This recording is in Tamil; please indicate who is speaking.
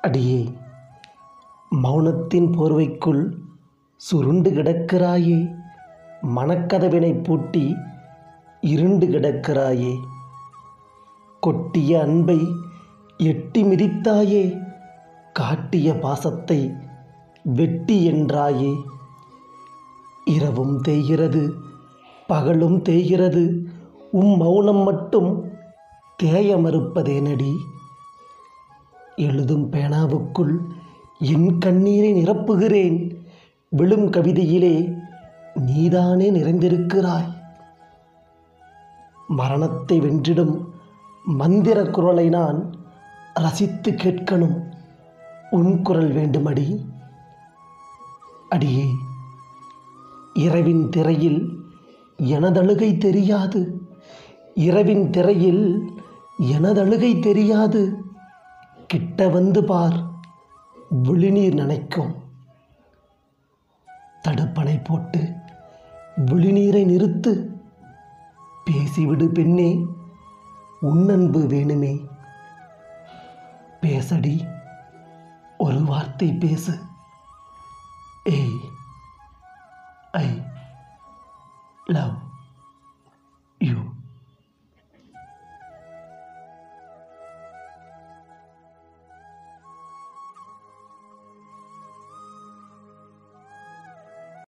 Speaker 1: அடியே, மௌனத்தின் போர்வைக்குள் சுருண்டு கிடக்கிறாயே, மனக்கதவினை பூட்டி இருண்டு கிடக்கிறாயே. கொட்டிய அன்பை எட்டி மிதித்தாயே, காட்டிய பாசத்தை வெட்டி என்றாயே. இரவும் தேய்கிறது, பகலும் தேய்கிறது, மௌனம் மட்டும் தேய மறுப்பதேனடி? எழுதும் பேனாவுக்குள் என் கண்ணீரை நிரப்புகிறேன், விழும் கவிதையிலே நீதானே நிறைந்திருக்கிறாய். மரணத்தை வென்றிடும் மந்திர குரலை நான் ரசித்து கேட்கணும், உன் குரல் வேண்டுமடி. அடியே, இரவின் திரையில் எனதழுகை தெரியாது, இரவின் திரையில் எனதழுகை தெரியாது. கிட்ட வந்து பார், விழிநீர் நனைக்கும். தடுப்பணை போட்டு விழிநீரை நிறுத்து. பேசிவிடு பெண்ணே, உன்னன்பு வேணுமே. பேசடி, ஒரு வார்த்தை பேசு. ஏய், ஐ லவ்.